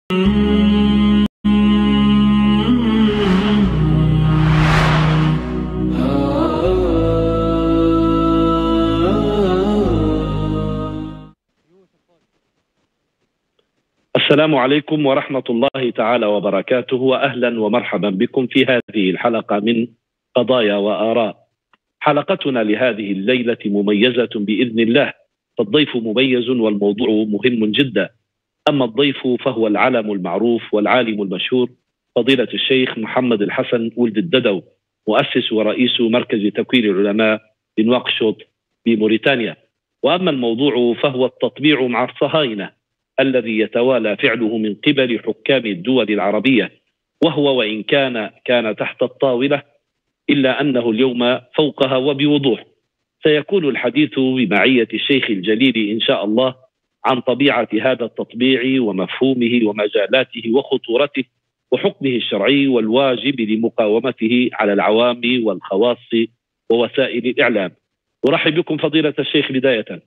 السلام عليكم ورحمة الله تعالى وبركاته، وأهلا ومرحبا بكم في هذه الحلقة من قضايا وآراء. حلقتنا لهذه الليلة مميزة بإذن الله، فالضيف مميز والموضوع مهم جدا. أما الضيف فهو العلم المعروف والعالم المشهور فضيلة الشيخ محمد الحسن ولد الددو، مؤسس ورئيس مركز تكوين العلماء بنواكشوط بموريتانيا. وأما الموضوع فهو التطبيع مع الصهاينة الذي يتوالى فعله من قبل حكام الدول العربية، وهو وإن كان تحت الطاولة إلا أنه اليوم فوقها وبوضوح. سيكون الحديث بمعية الشيخ الجليل إن شاء الله عن طبيعة هذا التطبيع ومفهومه ومجالاته وخطورته وحكمه الشرعي والواجب لمقاومته على العوام والخواص ووسائل الإعلام. أرحب بكم فضيلة الشيخ بداية.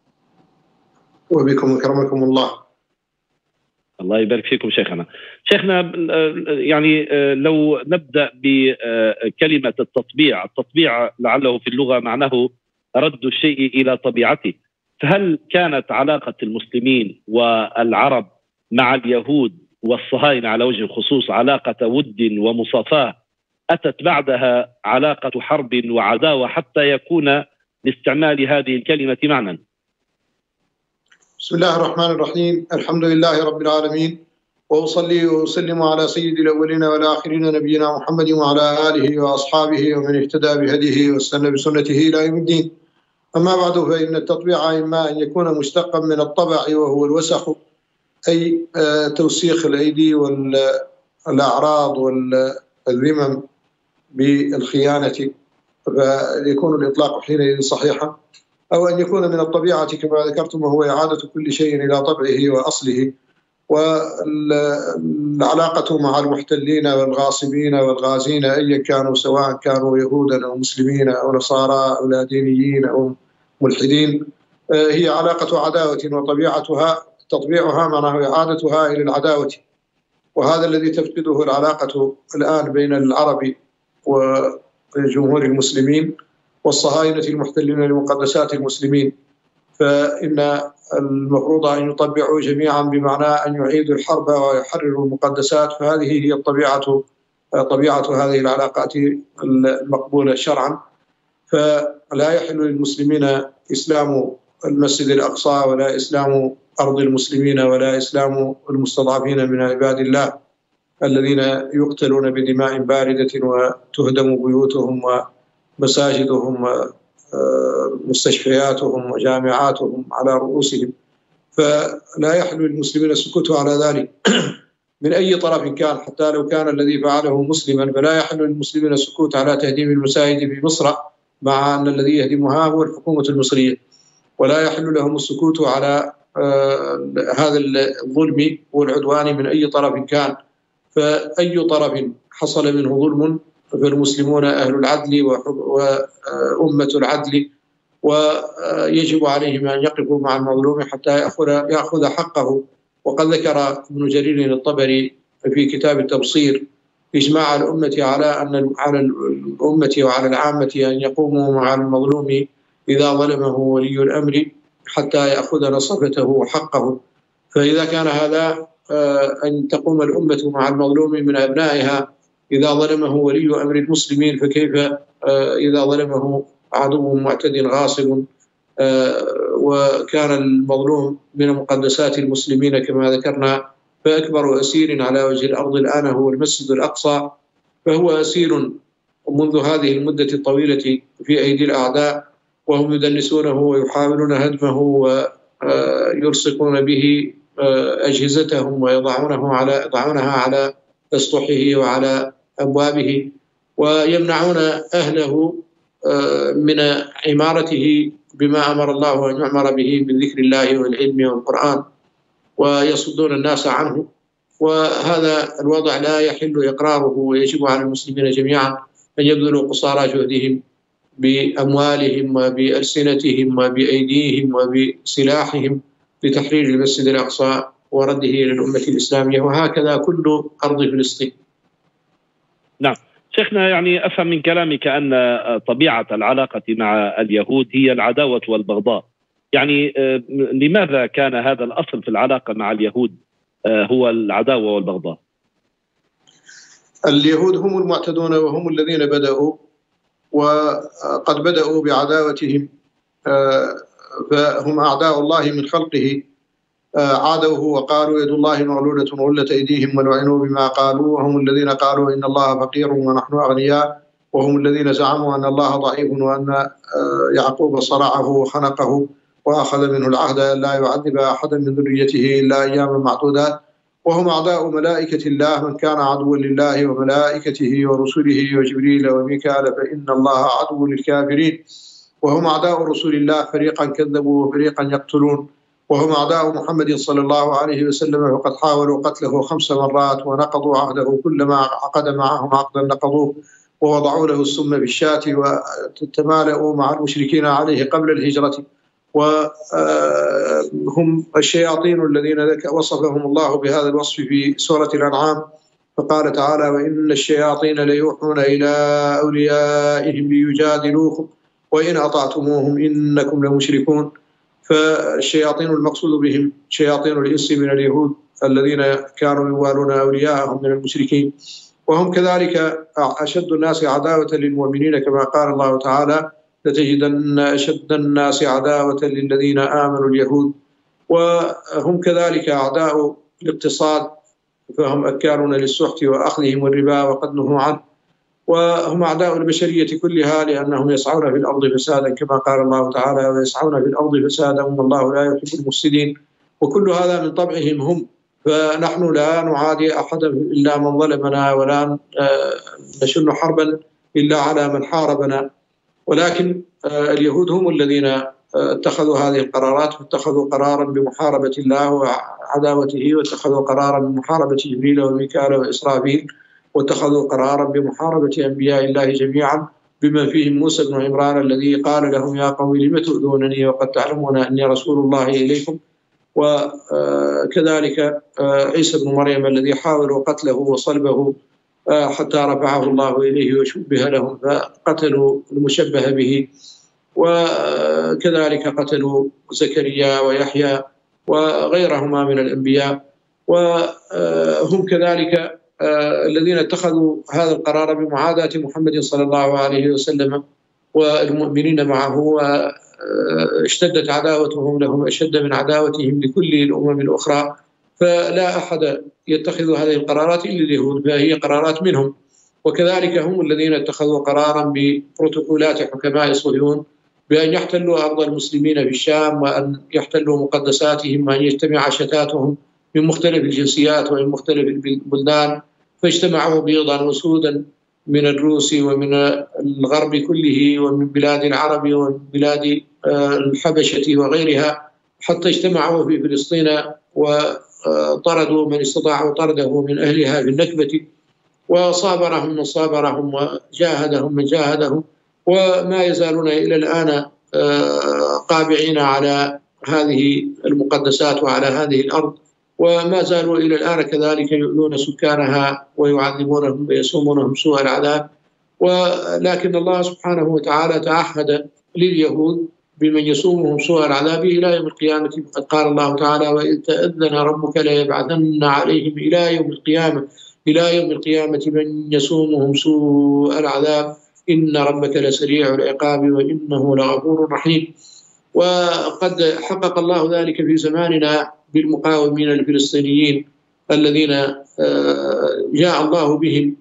وبكم أكرمكم الله. الله يبارك فيكم شيخنا. يعني لو نبدأ بكلمة التطبيع. التطبيع لعله في اللغة معناه رد الشيء إلى طبيعته، فهل كانت علاقة المسلمين والعرب مع اليهود والصهاينة على وجه الخصوص علاقة ود ومصافاة، أتت بعدها علاقة حرب وعداوة حتى يكون لاستعمال هذه الكلمة معنى؟ بسم الله الرحمن الرحيم، الحمد لله رب العالمين، وأصلي وأسلم على سيد الأولين والآخرين نبينا محمد وعلى آله وأصحابه ومن اهتدى بهديه واستنى بسنته إلى يوم الدين. أما بعد، فإن التطبيع إما أن يكون مشتقا من الطبع وهو الوسخ، أي توسيخ الأيدي والأعراض والذمم بالخيانة، فيكون الإطلاق حينئذ صحيحا، أو أن يكون من الطبيعة كما ذكرتم، وهو إعادة كل شيء إلى طبعه وأصله. والعلاقة مع المحتلين والغاصبين والغازين أيا كانوا، سواء كانوا يهودا أو مسلمين أو نصارى أو لا دينيين أو ملحدين، هي علاقة عداوة، وطبيعتها تطبيعها معناه إعادتها إلى العداوة. وهذا الذي تفقده العلاقة الآن بين العرب وجمهور المسلمين والصهاينة المحتلين لمقدسات المسلمين. فإن المفروض أن يطبعوا جميعا بمعنى أن يعيدوا الحرب ويحرروا المقدسات، فهذه هي طبيعة هذه العلاقات المقبولة شرعا. فلا يحل للمسلمين إسلام المسجد الأقصى، ولا إسلام أرض المسلمين، ولا إسلام المستضعفين من عباد الله الذين يقتلون بدماء باردة وتهدم بيوتهم ومساجدهم ومستشفياتهم وجامعاتهم على رؤوسهم. فلا يحل للمسلمين السكوت على ذلك من أي طرف كان، حتى لو كان الذي فعله مسلما. فلا يحل للمسلمين السكوت على تهديم المساجد في مصر، مع أن الذي يهدمها هو الحكومة المصرية. ولا يحل لهم السكوت على هذا الظلم والعدوان من أي طرف كان. فأي طرف حصل منه ظلم فالمسلمون أهل العدل وأمة العدل، ويجب عليهم أن يقفوا مع المظلوم حتى يأخذ حقه. وقد ذكر ابن جرير الطبري في كتاب التبصير إجماع الأمة على الأمة وعلى العامة أن يقوموا مع المظلوم إذا ظلمه ولي الأمر حتى يأخذ نصفته وحقه. فإذا كان هذا أن تقوم الأمة مع المظلوم من أبنائها إذا ظلمه ولي أمر المسلمين، فكيف إذا ظلمه عدو معتد غاصب وكان المظلوم من مقدسات المسلمين كما ذكرنا. فأكبر أسير على وجه الأرض الآن هو المسجد الأقصى، فهو أسير منذ هذه المدة الطويلة في أيدي الأعداء، وهم يدنسونه ويحاولون هدمه ويلصقون به أجهزتهم ويضعونها على أسطحه وعلى أبوابه، ويمنعون أهله من عمارته بما أمر الله أن يعمر به من ذكر الله والعلم والقرآن، ويصدون الناس عنه. وهذا الوضع لا يحل إقراره، ويجب على المسلمين جميعا أن يبذلوا قصارى جهدهم بأموالهم وبألسنتهم وبأيديهم وبسلاحهم لتحرير المسجد الأقصى ورده إلى الأمة الإسلامية، وهكذا كل أرض فلسطين. نعم شيخنا، يعني أفهم من كلامك أن طبيعة العلاقة مع اليهود هي العداوة والبغضاء. يعني لماذا كان هذا الأصل في العلاقة مع اليهود هو العداوة والبغضاء؟ اليهود هم المعتدون وهم الذين بدأوا، وقد بدأوا بعداوتهم، فهم أعداء الله من خلقه. عادوه وقالوا يد الله مغلولة غلت أيديهم ولعنوا بما قالوا، وهم الذين قالوا إن الله فقير ونحن أغنياء، وهم الذين زعموا أن الله ضعيف وأن يعقوب صرعه وخنقه وأخذ منه العهد أن لا يعذب أحدا من ذريته إلا أياما معدودات. وهم أعداء ملائكة الله، من كان عدوا لله وملائكته ورسله وجبريل وميكال فإن الله عدو للكافرين. وهم أعداء رسول الله، فريقا كذبوا وفريقا يقتلون. وهم أعداء محمد صلى الله عليه وسلم، وقد حاولوا قتله 5 مرات ونقضوا عهده، كلما عقد معهم عقدا نقضوه، ووضعوا له السم بالشاة، وتمالؤوا مع المشركين عليه قبل الهجرة. وهم الشياطين الذين وصفهم الله بهذا الوصف في سورة الأنعام، فقال تعالى: وإن الشياطين ليوحون إلى أوليائهم ليجادلوكم وإن أطعتموهم إنكم لمشركون. فالشياطين المقصود بهم شياطين الإنس من اليهود الذين كانوا يوالون أولياءهم من المشركين. وهم كذلك أشد الناس عداوة للمؤمنين، كما قال الله تعالى: لتجدن أشد الناس عداوة للذين آمنوا اليهود. وهم كذلك أعداء الاقتصاد، فهم أكالون للسحت وأخذهم الربا وقد نهوا عنه. وهم أعداء البشرية كلها، لأنهم يسعون في الأرض فسادا، كما قال الله تعالى: ويسعون في الأرض فسادا والله لا يحب المفسدين. وكل هذا من طبعهم هم، فنحن لا نعادي أحدا إلا من ظلمنا، ولا نشن حربا إلا على من حاربنا. ولكن اليهود هم الذين اتخذوا هذه القرارات، واتخذوا قرارا بمحاربة الله وعداوته، واتخذوا قرارا بمحاربة جبريل وميكال وإسرافيل، واتخذوا قرارا بمحاربة أنبياء الله جميعا، بما فيهم موسى بن عمران الذي قال لهم: يا قوم لم تؤذونني وقد تعلمون أني رسول الله إليكم. وكذلك عيسى بن مريم الذي حاولوا قتله وصلبه حتى رفعه الله إليه وشبه لهم فقتلوا المشبه به. وكذلك قتلوا زكريا ويحيى وغيرهما من الأنبياء. وهم كذلك الذين اتخذوا هذا القرار بمعاداة محمد صلى الله عليه وسلم والمؤمنين معه، واشتدت عداوتهم لهم أشد من عداوتهم لكل الأمم الأخرى. فلا أحد يتخذ هذه القرارات إلا اليهود، فهي قرارات منهم. وكذلك هم الذين اتخذوا قرارا ببروتوكولات حكماء صهيون بأن يحتلوا أرض المسلمين في الشام، وأن يحتلوا مقدساتهم، وأن يجتمع شتاتهم من مختلف الجنسيات ومن مختلف البلدان. فاجتمعوا بيضا وسودا من الروس ومن الغرب كله، ومن بلاد العرب ومن بلاد الحبشة وغيرها، حتى اجتمعوا في فلسطين وطردوا من استطاعوا طرده من أهلها بالنكبة، وصابرهم من صابرهم وجاهدهم من جاهدهم. وما يزالون إلى الآن قابعين على هذه المقدسات وعلى هذه الأرض، وما زالوا إلى الآن كذلك يؤذون سكانها ويعذبونهم ويسومونهم سوء العذاب. ولكن الله سبحانه وتعالى تعهد لليهود بمن يسومهم سوء العذاب إلى يوم القيامة. قد قال الله تعالى: وإذ تأذن ربك ليبعثن عليهم إلى يوم القيامة من يسومهم سوء العذاب إن ربك لسريع العقاب وإنه لغفور رحيم. وقد حقق الله ذلك في زماننا بالمقاومين الفلسطينيين الذين جاء الله بهم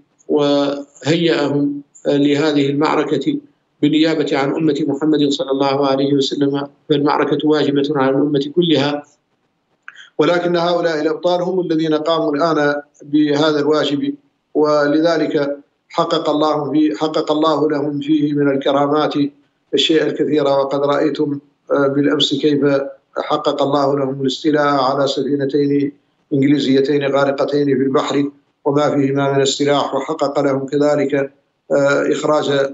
وهيأهم لهذه المعركة بالنيابة عن أمة محمد صلى الله عليه وسلم. فالمعركة واجبة على الأمة كلها، ولكن هؤلاء الأبطال هم الذين قاموا الآن بهذا الواجب، ولذلك حقق الله لهم فيه من الكرامات الشيء الكثير. وقد رأيتم بالأمس كيف حقق الله لهم الاستيلاء على سفينتين إنجليزيتين غارقتين في البحر وما فيهما من السلاح، وحقق لهم كذلك إخراج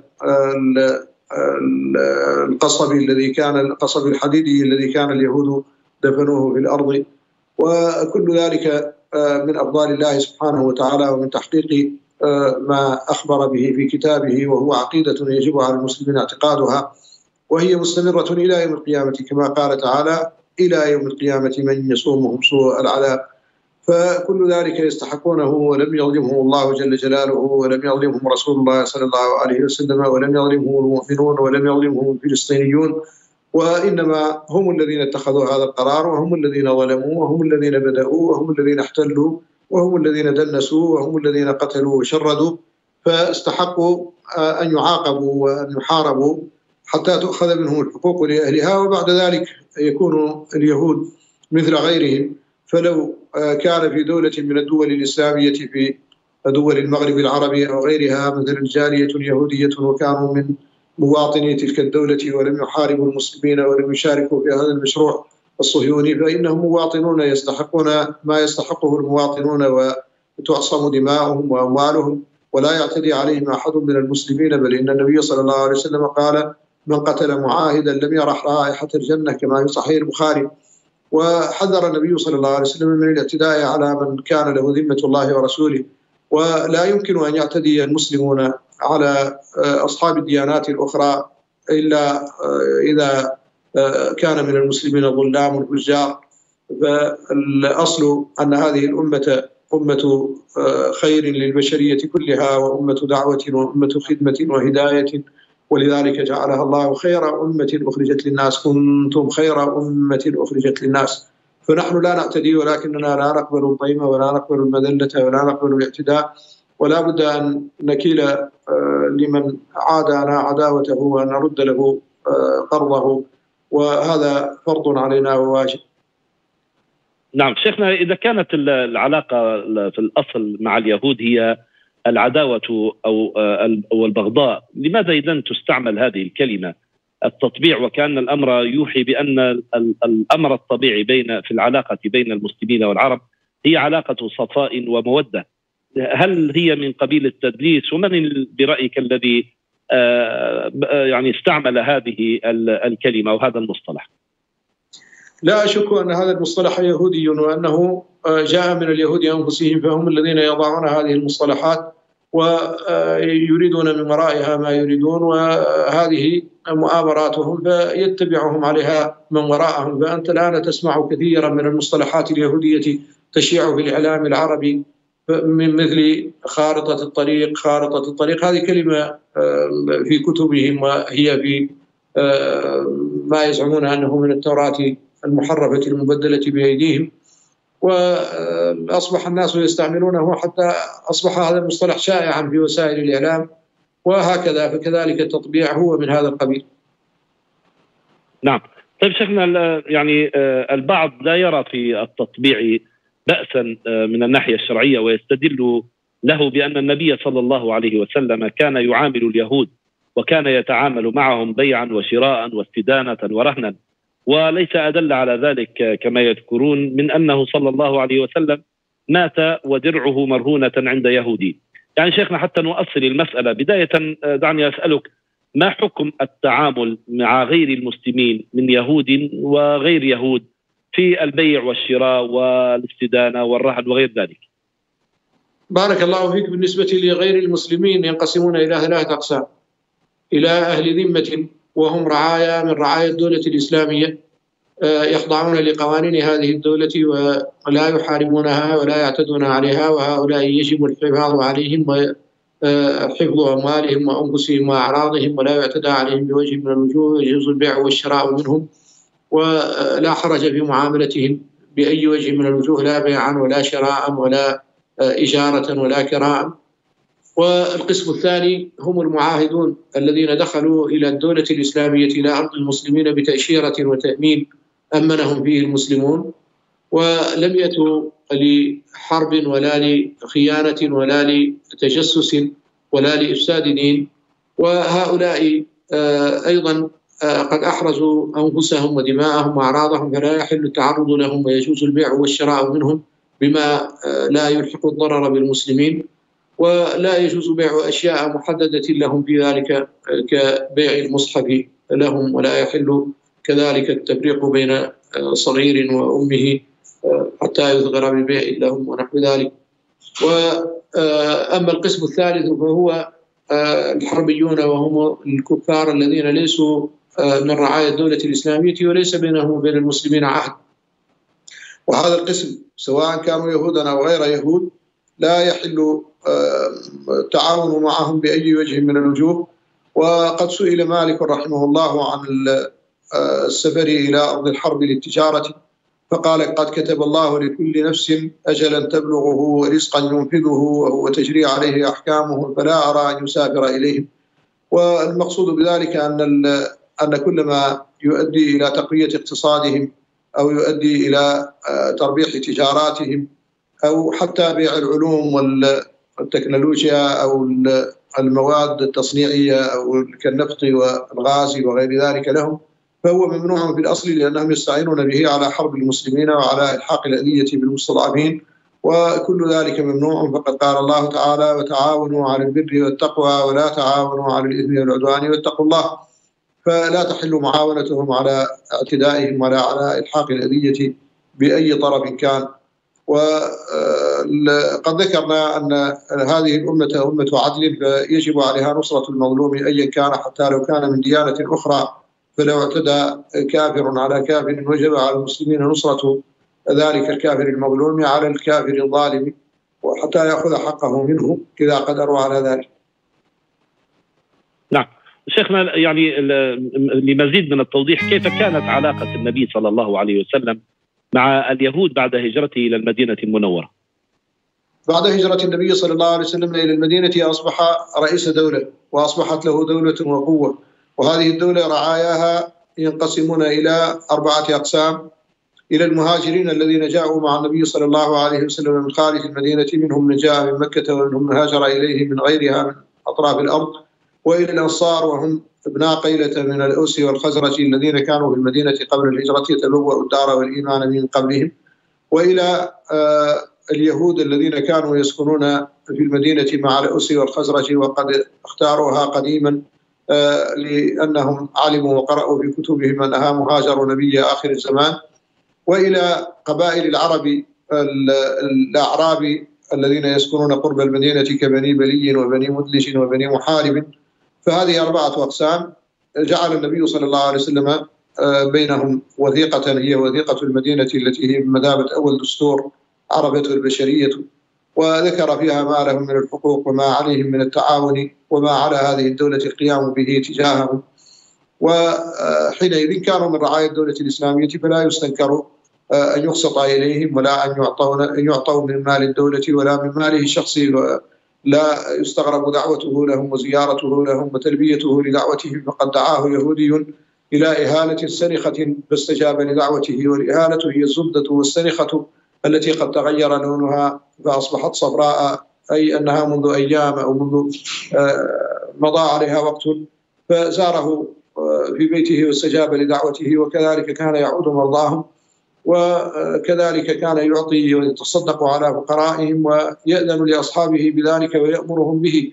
القصب الحديدي الذي كان اليهود دفنوه في الأرض. وكل ذلك من أفضال الله سبحانه وتعالى ومن تحقيق ما أخبر به في كتابه، وهو عقيدة يجب على المسلمين اعتقادها، وهي مستمرة إلى يوم القيامة كما قال تعالى: إلى يوم القيامة من يصومهم سوء العذاب. فكل ذلك يستحقونه، ولم يظلمهم الله جل جلاله، ولم يظلمهم رسول الله صلى الله عليه وسلم، ولم يظلمهم المؤمنون، ولم يظلمهم الفلسطينيون، وإنما هم الذين اتخذوا هذا القرار، وهم الذين ظلموا، وهم الذين بدأوا، وهم الذين احتلوا، وهم الذين دنسوا، وهم الذين قتلوا وشردوا، فاستحقوا أن يعاقبوا وأن يحاربوا حتى تؤخذ منهم الحقوق لأهلها، وبعد ذلك يكون اليهود مثل غيرهم. فلو كان في دولة من الدول الإسلامية في دول المغرب العربي أو غيرها مثلا جالية يهودية وكانوا من مواطني تلك الدولة ولم يحاربوا المسلمين ولم يشاركوا في هذا المشروع الصهيوني، فإنهم مواطنون يستحقون ما يستحقه المواطنون، وتعصم دماؤهم وأموالهم، ولا يعتدي عليهم أحد من المسلمين. بل إن النبي صلى الله عليه وسلم قال: من قتل معاهدا لم يرح رائحة الجنة، كما في صحيح البخاري. وحذر النبي صلى الله عليه وسلم من الاعتداء على من كان له ذمة الله ورسوله، ولا يمكن أن يعتدي المسلمون على أصحاب الديانات الأخرى إلا إذا كان من المسلمين ظلام فجار. فالأصل أن هذه الأمة أمة خير للبشرية كلها، وأمة دعوة، وأمة خدمة وهداية، ولذلك جعلها الله خير أمة أخرجت للناس، كنتم خير أمة أخرجت للناس. فنحن لا نعتدي، ولكننا لا نقبل الضيم ولا نقبل المذلة ولا نقبل الاعتداء، ولا بد أن نكيل لمن عادانا عداوته وأن نرد له قرضه، وهذا فرض علينا وواجب. نعم شيخنا، إذا كانت العلاقة في الأصل مع اليهود هي العداوة أو البغضاء، لماذا إذن تستعمل هذه الكلمة التطبيع، وكأن الأمر يوحي بأن الأمر الطبيعي في العلاقة بين المسلمين والعرب هي علاقة صفاء ومودة؟ هل هي من قبيل التدليس؟ ومن برأيك الذي يعني استعمل هذه الكلمة وهذا المصطلح؟ لا أشك أن هذا المصطلح يهودي، وأنه جاء من اليهود أنفسهم، فهم الذين يضعون هذه المصطلحات ويريدون من ورائها ما يريدون، وهذه مؤامراتهم فيتبعهم عليها من وراءهم. فأنت الآن تسمع كثيرا من المصطلحات اليهودية تشيع في الإعلام العربي، من مثل خارطة الطريق. خارطة الطريق هذه كلمة في كتبهم، وهي في ما يزعمون أنه من التوراة المحرفة المبدلة بأيديهم، وأصبح الناس يستعملونه، حتى أصبح هذا المصطلح شائعا في وسائل الإعلام، وهكذا. فكذلك التطبيع هو من هذا القبيل. نعم. طيب شيخنا، يعني البعض لا يرى في التطبيع بأسا من الناحية الشرعية، ويستدل له بأن النبي صلى الله عليه وسلم كان يعامل اليهود وكان يتعامل معهم بيعا وشراء واستدانة ورهنا، وليس أدل على ذلك كما يذكرون من أنه صلى الله عليه وسلم مات ودرعه مرهونة عند يهودي. يعني شيخنا، حتى نؤصل المسألة بداية، دعني أسألك: ما حكم التعامل مع غير المسلمين من يهود وغير يهود في البيع والشراء والاستدانة والرهن وغير ذلك؟ بارك الله فيك. بالنسبة لغير المسلمين ينقسمون إلى 3 أقسام: إلى أهل ذمة، وهم رعايا من رعايا الدولة الإسلامية، يخضعون لقوانين هذه الدولة ولا يحاربونها ولا يعتدون عليها، وهؤلاء يجب الحفاظ عليهم وحفظ أموالهم وأنفسهم وأعراضهم، ولا يعتدى عليهم بوجه من الوجوه، يجوز البيع والشراء منهم، ولا حرج في معاملتهم بأي وجه من الوجوه، لا بيعا ولا شراء ولا إجارة ولا كراء. والقسم الثاني هم المعاهدون الذين دخلوا إلى الدولة الإسلامية إلى أرض المسلمين بتأشيرة وتأمين أمنهم فيه المسلمون، ولم يأتوا لحرب ولا لخيانة ولا لتجسس ولا لإفساد دين. وهؤلاء أيضا قد أحرزوا أنفسهم ودماءهم وأعراضهم، فلا يحل التعرض لهم، ويجوز البيع والشراء منهم بما لا يلحق الضرر بالمسلمين، ولا يجوز بيع أشياء محددة لهم في ذلك كبيع المصحف لهم، ولا يحل كذلك التفريق بين صغير وأمه حتى يثغر بالبيع إلا هم ونحو ذلك. وأما القسم الثالث فهو الحربيون، وهم الكفار الذين ليسوا من رعايا الدولة الإسلامية وليس بينهم وبين المسلمين عهد. وهذا القسم سواء كانوا يهودا أو غير يهود لا يحل التعاون معهم بأي وجه من الوجوه. وقد سئل مالك رحمه الله عن السفر إلى أرض الحرب للتجارة فقال: قد كتب الله لكل نفس أجلا تبلغه ورزقا ينفذه وهو تجري عليه أحكامه فلا أرى أن يسافر إليهم. والمقصود بذلك أن كل ما يؤدي إلى تقوية اقتصادهم أو يؤدي إلى تربيح تجاراتهم أو حتى بيع العلوم والتكنولوجيا أو المواد التصنيعية أو كالنفط والغاز وغير ذلك لهم، فهو ممنوع في الأصل لأنهم يستعينون به على حرب المسلمين وعلى إلحاق الأذية بالمستضعفين، وكل ذلك ممنوع. فقد قال الله تعالى: وتعاونوا على البر والتقوى ولا تعاونوا على الإثم والعدوان واتقوا الله. فلا تحل معاونتهم على اعتدائهم ولا على إلحاق الأذية بأي طرف كان. وقد ذكرنا أن هذه الأمة أمة عدل، فيجب عليها نصرة المظلوم أيا كان حتى لو كان من ديانة أخرى. فلو اعتدى كافر على كافر وجب على المسلمين نصرة ذلك الكافر المظلوم على الكافر الظالم وحتى يأخذ حقه منه إذا قدروا على ذلك. نعم شيخنا، يعني لمزيد من التوضيح، كيف كانت علاقة النبي صلى الله عليه وسلم مع اليهود بعد هجرته إلى المدينة المنورة؟ بعد هجرة النبي صلى الله عليه وسلم إلى المدينة أصبح رئيس دولة وأصبحت له دولة وقوة، وهذه الدولة رعاياها ينقسمون إلى 4 أقسام: إلى المهاجرين الذين جاءوا مع النبي صلى الله عليه وسلم من خارج المدينة، منهم من جاء من مكة ومنهم من هاجر إليه من غيرها من أطراف الأرض، وإلى الأنصار وهم ابناء قيلة من الأوس والخزرج الذين كانوا في المدينة قبل الهجرة يتبوأوا الدار والإيمان من قبلهم، وإلى اليهود الذين كانوا يسكنون في المدينة مع الأوس والخزرج وقد اختاروها قديما لأنهم علموا وقرأوا في كتبهم أنها مهاجر نبي آخر الزمان، وإلى قبائل العرب الأعراب الذين يسكنون قرب المدينة كبني بلي وبني مدلج وبني محارب. فهذه 4 أقسام جعل النبي صلى الله عليه وسلم بينهم وثيقة هي وثيقة المدينة التي هي بمثابة أول دستور عرفته البشرية، وذكر فيها ما لهم من الحقوق وما عليهم من التعاون وما على هذه الدولة القيام به تجاههم. وحينئذ كانوا من رعاية الدولة الإسلامية، فلا يستنكر أن يقسط إليهم ولا أن يعطوا من مال الدولة ولا من ماله الشخصي، لا يستغرب دعوته لهم وزيارته لهم وتلبيته لدعوتهم. فقد دعاه يهودي إلى إهالة سنخة فاستجاب لدعوته، والإهالة هي الزبدة والسنخة التي قد تغير لونها فأصبحت صفراء، أي أنها منذ أيام أو منذ مضى عليها وقت، فزاره في بيته واستجاب لدعوته. وكذلك كان يعود مرضاهم، وكذلك كان يعطي ويتصدق على فقرائهم ويأذن لأصحابه بذلك ويأمرهم به.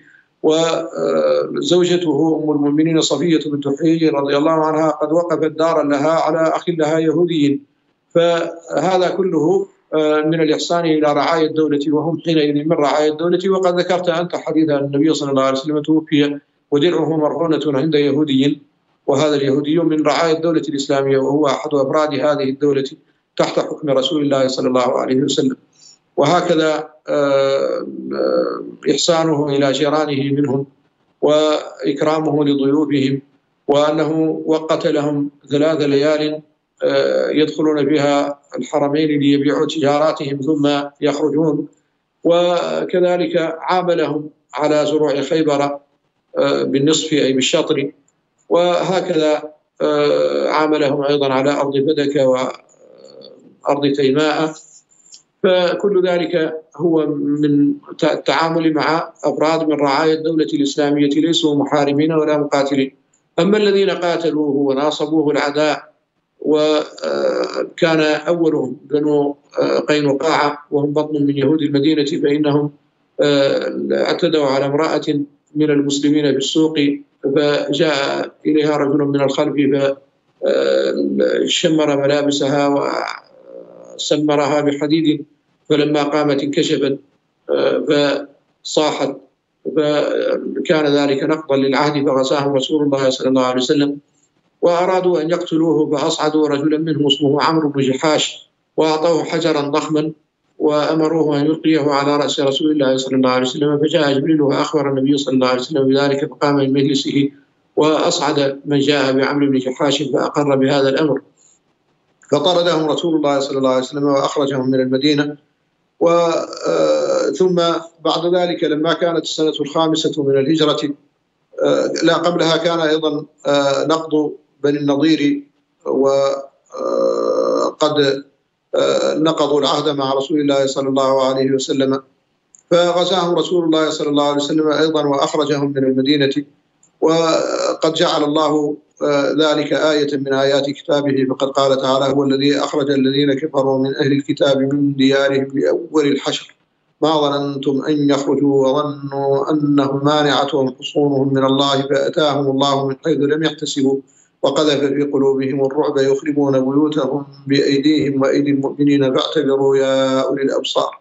وزوجته أم المؤمنين صفية بنت حيي رضي الله عنها قد وقفت دارا لها على أخ لها يهودي. فهذا كله من الإحسان إلى رعاية الدولة، وهم حينئذ من رعاية الدولة. وقد ذكرت أنت حديث النبي صلى الله عليه وسلم توفي ودرعه مرهونة عند يهودي، وهذا اليهودي من رعاية الدولة الإسلامية وهو أحد أفراد هذه الدولة تحت حكم رسول الله صلى الله عليه وسلم. وهكذا إحسانه إلى جيرانه منهم وإكرامه لضيوفهم، وأنه وقت لهم 3 ليال يدخلون فيها الحرمين ليبيعوا تجاراتهم ثم يخرجون. وكذلك عاملهم على زروع خيبر بالنصف أي بالشطر، وهكذا عاملهم أيضا على أرض بدك وأرض تيماء. فكل ذلك هو من التعامل مع أفراد من رعاية الدولة الإسلامية ليسوا محاربين ولا مقاتلين. أما الذين قاتلوه وناصبوه العداء وكان أولهم بنو قينقاع وهم بطن من يهود المدينة، فإنهم اعتدوا على امرأة من المسلمين في السوق، فجاء إليها رجل من الخلف فشمر ملابسها وسمرها بحديد، فلما قامت انكشفت فصاحت، فكان ذلك نقضا للعهد، فغزاهم رسول الله صلى الله عليه وسلم. وأرادوا أن يقتلوه، فأصعدوا رجلا منهم اسمه عمرو بن جحاش وأعطوه حجرا ضخما وأمروه أن يلقيه على رأس رسول الله صلى الله عليه وسلم. فجاء جبريل وأخبر النبي صلى الله عليه وسلم بذلك، فقام من مجلسه وأصعد من جاء بعمرو بن جحاش فأقر بهذا الأمر، فطردهم رسول الله صلى الله عليه وسلم وأخرجهم من المدينة. ثم بعد ذلك لما كانت السنة الخامسة من الهجرة، لا قبلها، كان أيضا نقض بني النضير، وقد نقضوا العهد مع رسول الله صلى الله عليه وسلم، فغزاهم رسول الله صلى الله عليه وسلم أيضا وأخرجهم من المدينة. وقد جعل الله ذلك آية من آيات كتابه، فقد قال تعالى: هو الذي أخرج الذين كفروا من أهل الكتاب من ديارهم لأول الحشر ما ظننتم أن يخرجوا وظنوا أنهم مانعتهم حصونهم من الله فأتاهم الله من حيث لم يحتسبوا وقذف في قلوبهم الرعب يخربون بيوتهم بأيديهم وأيدي المؤمنين فاعتبروا يا أولي الأبصار.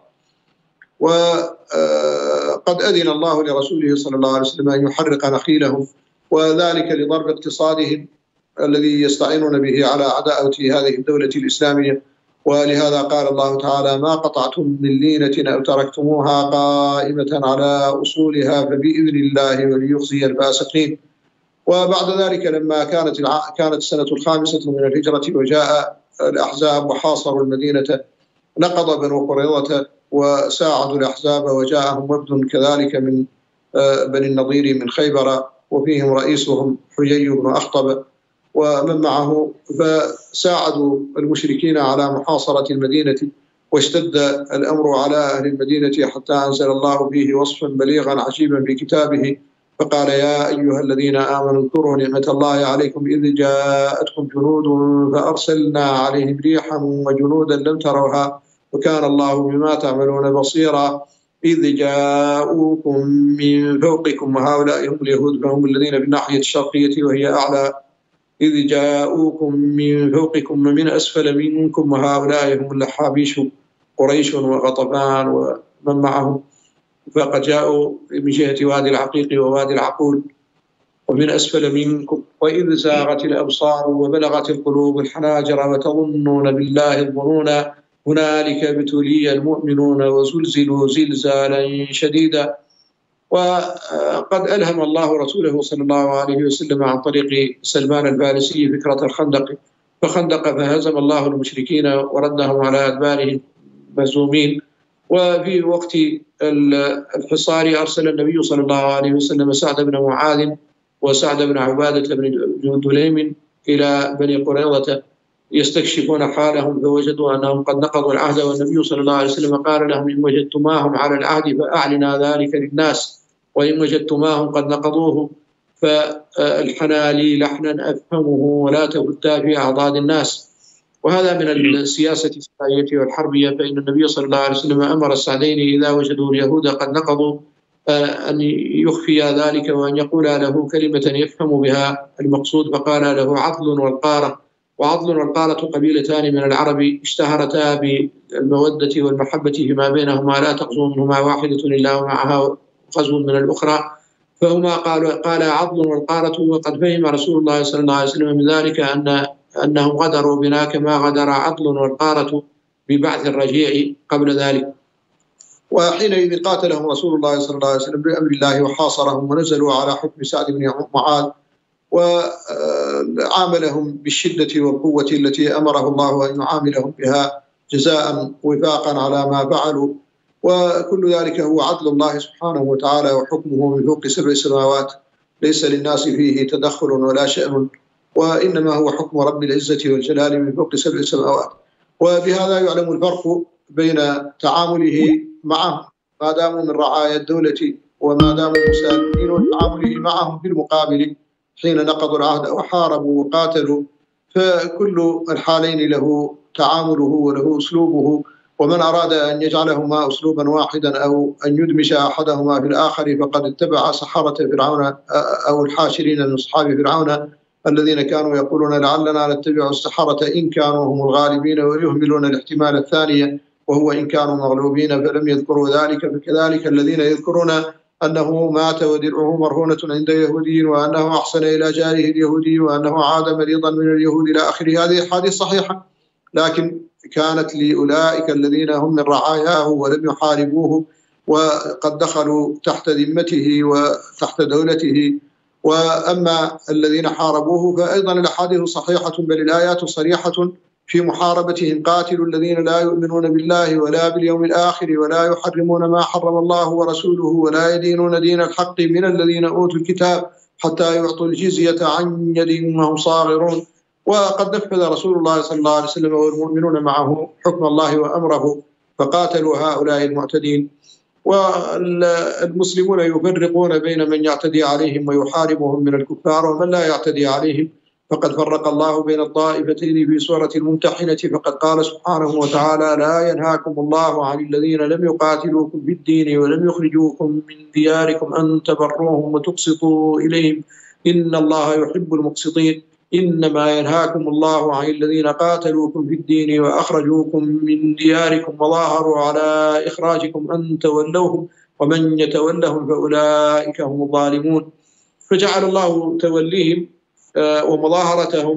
وقد أذن الله لرسوله صلى الله عليه وسلم أن يحرق نخيلهم، وذلك لضرب اقتصادهم الذي يستعينون به على عداوة هذه الدولة الإسلامية. ولهذا قال الله تعالى: ما قطعتم من لينة أو تركتموها قائمة على أصولها فبإذن الله وليخزي الفاسقين. وبعد ذلك لما كانت السنة الخامسة من الهجرة وجاء الأحزاب وحاصروا المدينة، نقض بنو قريظة وساعدوا الأحزاب، وجاءهم وفد كذلك من بني النضير من خيبر، وفيهم رئيسهم حيي بن أخطب ومن معه، فساعدوا المشركين على محاصرة المدينة. واشتد الأمر على أهل المدينة حتى أنزل الله فيه وصفا بليغا عجيبا في كتابه، فقال: يا أيها الذين آمنوا اذكروا نعمة الله عليكم إذ جاءتكم جنود فأرسلنا عليهم ريحا وجنودا لم تروها وكان الله بما تعملون بصيرا. إذ جاءوكم من فوقكم، وهؤلاء هم اليهود فهم الذين بالناحية الشرقية وهي أعلى. إذ جاءوكم من فوقكم ومن أسفل منكم، وهؤلاء هم الحابيش قريش وغطفان ومن معهم، فقد جاءوا من جهة وادي العقيق ووادي العقول ومن أسفل منكم. وإذ زاغت الأبصار وبلغت القلوب الحناجر وتظنون بالله الظنون هنالك ابتلي المؤمنون وزلزلوا زلزالا شديدا. وقد ألهم الله رسوله صلى الله عليه وسلم عن طريق سلمان الفارسي فكرة الخندق، فخندق فهزم الله المشركين وردهم على أدبارهم مهزومين. وفي وقت الحصار أرسل النبي صلى الله عليه وسلم سعد بن معاذ وسعد بن عبادة بن دليم إلى بني قريظة يستكشفون حالهم، فوجدوا أنهم قد نقضوا العهد، والنبي صلى الله عليه وسلم قال لهم: إن وجدتماهم على العهد فأعلنا ذلك للناس، وإن وجدتماهم قد نقضوه فالحنا لي لحنا أفهمه ولا تبتا في أعضاد الناس. وهذا من السياسة السعية والحربية، فإن النبي صلى الله عليه وسلم أمر السعدين إذا وجدوا اليهود قد نقضوا أن يخفي ذلك وأن يقول له كلمة يفهم بها المقصود، فقال له: عضل والقارة. وعضل والقارة قبيلتان من العرب اشتهرتا بالمودة والمحبة فيما بينهما، لا تغزو منهما واحدة إلا ومعها غزو من الأخرى، فهما قال عضل والقارة. وقد فهم رسول الله صلى الله عليه وسلم من ذلك أنهم غدروا بنا كما غدر عضل والقارة ببعث الرجيع قبل ذلك. وحينئذ قاتلهم رسول الله صلى الله عليه وسلم بأمر الله وحاصرهم، ونزلوا على حكم سعد بن معاذ، وعاملهم بالشدة والقوة التي أمره الله أن يعاملهم بها جزاء وفاقا على ما فعلوا. وكل ذلك هو عدل الله سبحانه وتعالى وحكمه من فوق 7 سماوات، ليس للناس فيه تدخل ولا شأن، وإنما هو حكم رب العزة والجلال من فوق 7 سماوات. وبهذا يعلم الفرق بين تعامله معهم ما داموا من رعايا الدولة وما داموا مسالمين، وتعامله معهم في المقابل حين نقضوا العهد وحاربوا وقاتلوا، فكل الحالين له تعامله وله أسلوبه. ومن أراد أن يجعلهما أسلوبا واحدا أو أن يدمج أحدهما في الآخر فقد اتبع سحرة فرعون أو الحاشرين من أصحاب فرعون الذين كانوا يقولون لعلنا نتبع السحرة إن كانوا هم الغالبين، ويهملون الاحتمال الثاني وهو إن كانوا مغلوبين فلم يذكروا ذلك. فكذلك الذين يذكرون أنه مات ودرعه مرهونة عند يهودي، وأنه أحسن إلى جاره اليهودي، وأنه عاد مريضا من اليهود إلى آخره، هذه أحاديث صحيحة، لكن كانت لأولئك الذين هم من رعاياه ولم يحاربوه وقد دخلوا تحت ذمته وتحت دولته. وأما الذين حاربوه فأيضا الأحاديث صحيحة، بل الآيات صريحة في محاربتهم: قاتلوا الذين لا يؤمنون بالله ولا باليوم الآخر ولا يحرمون ما حرم الله ورسوله ولا يدينون دين الحق من الذين أوتوا الكتاب حتى يعطوا الجزية عن يد وهم صاغرون. وقد نفذ رسول الله صلى الله عليه وسلم والمؤمنون معه حكم الله وأمره فقاتلوا هؤلاء المعتدين. والمسلمون يفرقون بين من يعتدي عليهم ويحاربهم من الكفار ومن لا يعتدي عليهم، فقد فرق الله بين الطائفتين في سورة الممتحنة، فقد قال سبحانه وتعالى: لا ينهاكم الله عن الذين لم يقاتلوكم في الدين ولم يخرجوكم من دياركم أن تبروهم وتقسطوا إليهم إن الله يحب المقسطين. إنما ينهاكم الله عن الذين قاتلوكم في الدين وأخرجوكم من دياركم وظاهروا على إخراجكم أن تولوهم ومن يتولهم فأولئك هم الظالمون. فجعل الله توليهم ومظاهرتهم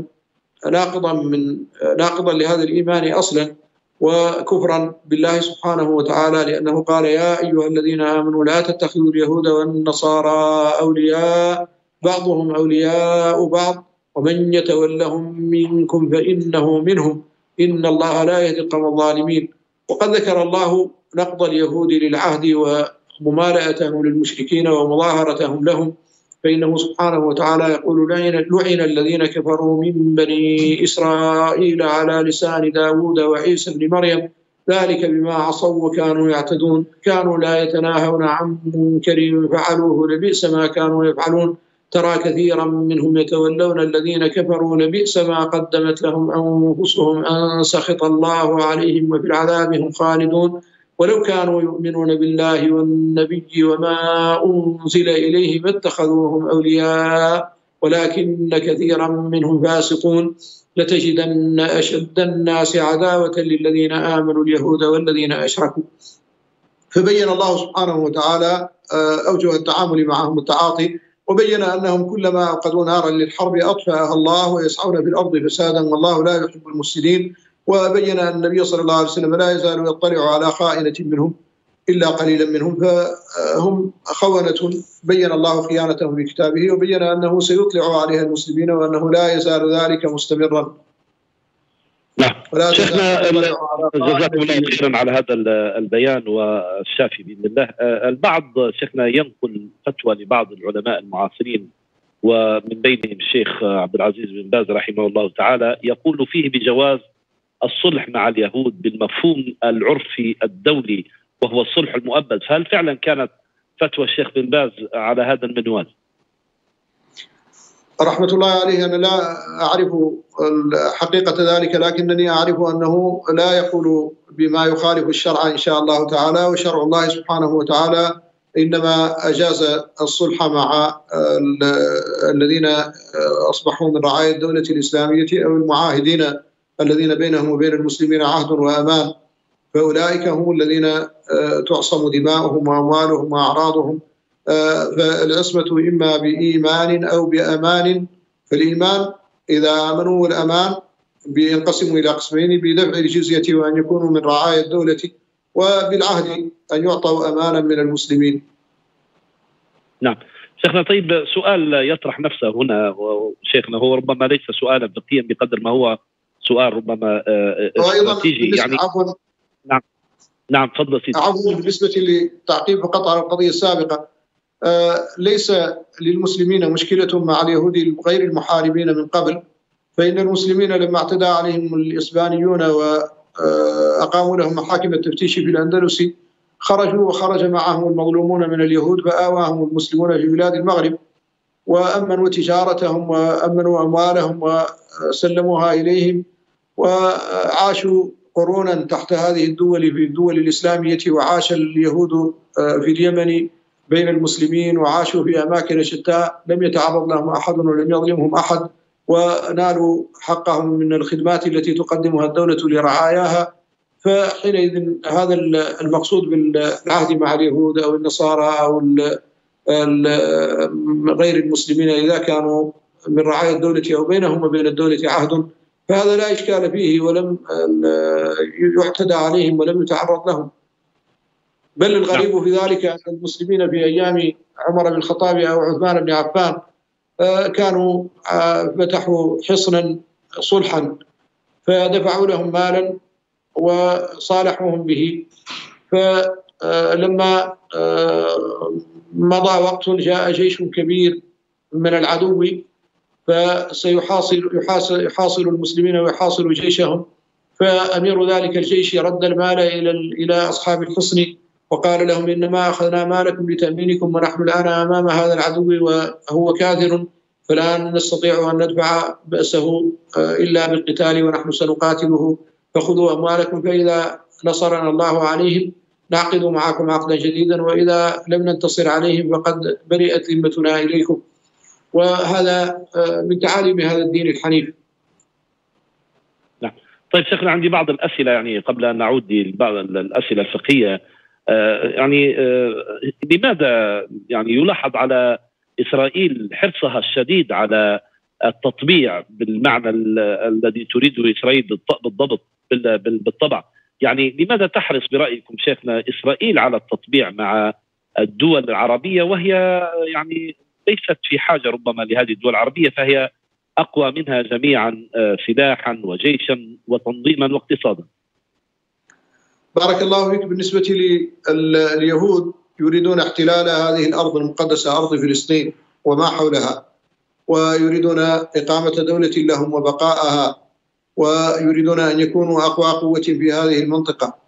ناقضا لهذا الإيمان أصلا وكفرا بالله سبحانه وتعالى، لأنه قال: يا أيها الذين آمنوا لا تتخذوا اليهود والنصارى أولياء بعضهم أولياء بعض ومن يتولهم منكم فإنه منهم إن الله لا يهدي القوم الظالمين. وقد ذكر الله نقض اليهود للعهد وممالأتهم للمشركين ومظاهرتهم لهم، فإنه سبحانه وتعالى يقول: لعن الذين كفروا من بني إسرائيل على لسان داود وعيسى بن مريم ذلك بما عصوا وكانوا يعتدون كانوا لا يتناهون عن منكر فعلوه لبئس ما كانوا يفعلون ترى كثيرا منهم يتولون الذين كفروا لبئس ما قدمت لهم أنفسهم أن سخط الله عليهم وفي العذاب هم خالدون ولو كانوا يؤمنون بالله والنبي وما أنزل إليه ما اتخذوهم أولياء ولكن كثيرا منهم فاسقون لتجدن أشد الناس عداوة للذين آمنوا اليهود والذين أشركوا. فبين الله سبحانه وتعالى أوجه التعامل معهم التعاطي، وبين أنهم كلما أوقدوا نارا للحرب أطفأها الله ويسعون في الأرض فسادا والله لا يحب المفسدين. وبين أن النبي صلى الله عليه وسلم لا يزال يطلع على خائنة منهم إلا قليلا منهم، فهم خونة بين الله خيانتهم في كتابه، وبين أنه سيطلع عليها المسلمين وأنه لا يزال ذلك مستمرا. نعم شيخنا، جزاكم الله خيرا على هذا البيان والشافي بإذن الله. البعض شيخنا ينقل فتوى لبعض العلماء المعاصرين ومن بينهم الشيخ عبد العزيز بن باز رحمه الله تعالى، يقول فيه بجواز الصلح مع اليهود بالمفهوم العرفي الدولي وهو الصلح المؤبد. فهل فعلا كانت فتوى الشيخ بن باز على هذا المنوال؟ رحمة الله عليه أنا لا أعرف حقيقة ذلك، لكنني أعرف أنه لا يقول بما يخالف الشرع إن شاء الله تعالى، وشرع الله سبحانه وتعالى إنما أجاز الصلح مع الذين أصبحوا من رعاية الدولة الإسلامية أو المعاهدين الذين بينهم وبين المسلمين عهد وأمان، فأولئك هم الذين تعصم دماؤهم وأموالهم وأعراضهم. فالعصمة إما بإيمان أو بأمان، فالإيمان إذا آمنوا والأمان بينقسموا إلى قسمين: بدفع الجزية وأن يكونوا من رعاية الدولة، وبالعهد أن يعطوا أمانا من المسلمين. نعم شيخنا، طيب سؤال يطرح نفسه هنا شيخنا، هو ربما ليس سؤالا فقهيا بقدر ما هو سؤال ربما استراتيجي يعني. عفوا نعم تفضل سيدي. عفوا، بالنسبة للتعقيب فقط على القضية السابقة، ليس للمسلمين مشكلة مع اليهود غير المحاربين من قبل، فإن المسلمين لما اعتدى عليهم الإسبانيون وأقاموا لهم محاكم التفتيش في الأندلس خرجوا وخرج معهم المظلومون من اليهود فآواهم المسلمون في بلاد المغرب وأمنوا تجارتهم وأمنوا أموالهم وسلموها إليهم، وعاشوا قرونا تحت هذه الدول في الدول الإسلامية، وعاش اليهود في اليمن بين المسلمين وعاشوا في أماكن شتى لم يتعرض لهم أحد ولم يظلمهم أحد، ونالوا حقهم من الخدمات التي تقدمها الدولة لرعاياها. فحينئذ هذا المقصود بالعهد مع اليهود أو النصارى أو غير المسلمين إذا كانوا من رعاية الدولة أو بينهم وبين الدولة عهد، فهذا لا إشكال فيه ولم يعتدى عليهم ولم يتعرض لهم. بل الغريب في ذلك أن المسلمين في أيام عمر بن الخطاب أو عثمان بن عفان كانوا فتحوا حصنا صلحا فدفعوا لهم مالا وصالحوهم به، فلما مضى وقت جاء جيش كبير من العدو فسيحاصر المسلمين ويحاصر جيشهم، فأمير ذلك الجيش رد المال إلى أصحاب الحصن وقال لهم إنما أخذنا مالكم لتأمينكم ونحن الآن أمام هذا العدو وهو كاثر، فلا نستطيع أن ندفع بأسه إلا بالقتال ونحن سنقاتله، فخذوا أموالكم فإذا نصرنا الله عليهم نعقد معكم عقدا جديدا وإذا لم ننتصر عليهم فقد برئت ذمتنا إليكم. وهذا من تعاليم هذا الدين الحنيف. نعم. طيب شيخنا، عندي بعض الأسئلة يعني قبل أن نعود لبعض الأسئلة الفقهية. لماذا يعني يلاحظ على إسرائيل حرصها الشديد على التطبيع بالمعنى الذي تريده إسرائيل بالضبط بالطبع؟ يعني لماذا تحرص برأيكم شيخنا إسرائيل على التطبيع مع الدول العربية وهي يعني ليست في حاجة ربما لهذه الدول العربية، فهي أقوى منها جميعا سلاحا وجيشا وتنظيما واقتصادا؟ بارك الله فيك. بالنسبة لليهود يريدون احتلال هذه الأرض المقدسة، أرض فلسطين وما حولها، ويريدون إقامة دولة لهم وبقاءها، ويريدون أن يكونوا أقوى قوة في هذه المنطقة،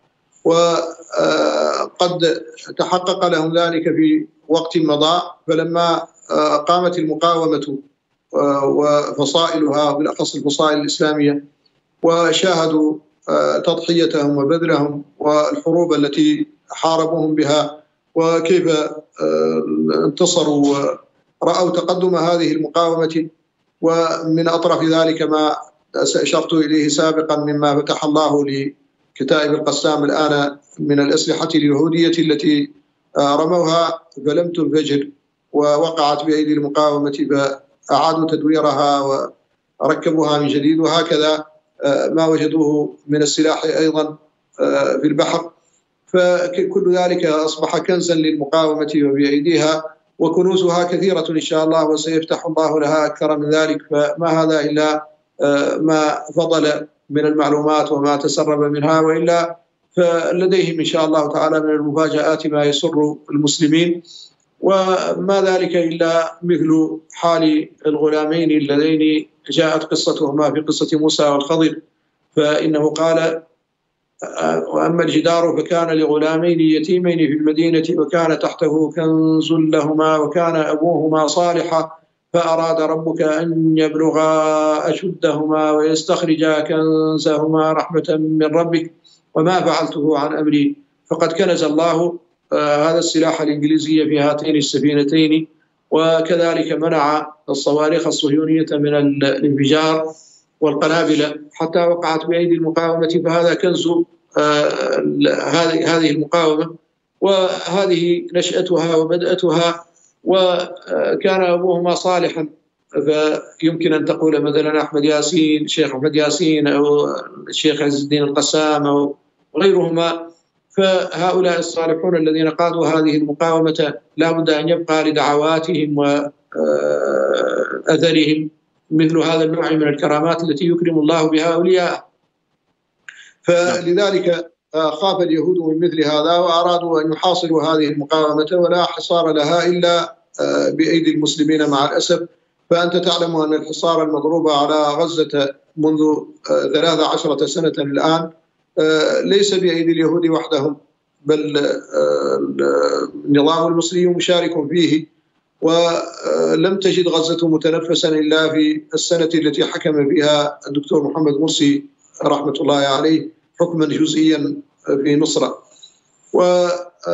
وقد تحقق لهم ذلك في وقت مضى. فلما قامت المقاومة وفصائلها بالأخص الفصائل الإسلامية وشاهدوا تضحيتهم وبذلهم والحروب التي حاربوهم بها وكيف انتصروا ورأوا تقدم هذه المقاومة، ومن أطرف ذلك ما أشرت إليه سابقا مما فتح الله لكتائب القسام الآن من الأسلحة اليهودية التي رموها فلم تنفجر ووقعت بأيدي المقاومة فأعادوا تدويرها وركبوها من جديد، وهكذا ما وجدوه من السلاح أيضا في البحر. فكل ذلك أصبح كنزا للمقاومة وبأيديها، وكنوزها كثيرة إن شاء الله وسيفتح الله لها أكثر من ذلك. فما هذا إلا ما فضل من المعلومات وما تسرب منها، وإلا فلديهم إن شاء الله تعالى من المفاجآت ما يسر المسلمين. وما ذلك إلا مثل حال الغلامين اللذين جاءت قصتهما في قصة موسى والخضر، فإنه قال: وأما الجدار فكان لغلامين يتيمين في المدينة وكان تحته كنز لهما وكان أبوهما صالحا فأراد ربك أن يبلغا أشدهما ويستخرجا كنزهما رحمة من ربك وما فعلته عن أمري. فقد كنز الله هذا السلاح الإنجليزي في هاتين السفينتين، وكذلك منع الصواريخ الصهيونية من الانفجار والقنابل حتى وقعت بأيدي المقاومة. فهذا كنز هذه المقاومة، وهذه نشأتها وبدأتها. وكان أبوهما صالحا، فيمكن أن تقول مثلا أحمد ياسين، الشيخ أحمد ياسين أو الشيخ عز الدين القسام أو غيرهما. فهؤلاء الصالحون الذين قادوا هذه المقاومة لا بد أن يبقى لدعواتهم وأثرهم مثل هذا النوع من الكرامات التي يكرم الله بها أولياءه. فلذلك خاف اليهود من مثل هذا وأرادوا أن يحاصروا هذه المقاومة، ولا حصار لها إلا بأيدي المسلمين مع الأسف. فأنت تعلم أن الحصار المضروب على غزة منذ 13 سنة الآن ليس بأيدي اليهود وحدهم، بل النظام المصري مشارك فيه، ولم تجد غزة متنفسا إلا في السنة التي حكم فيها الدكتور محمد مرسي رحمة الله عليه حكما جزئيا في مصر.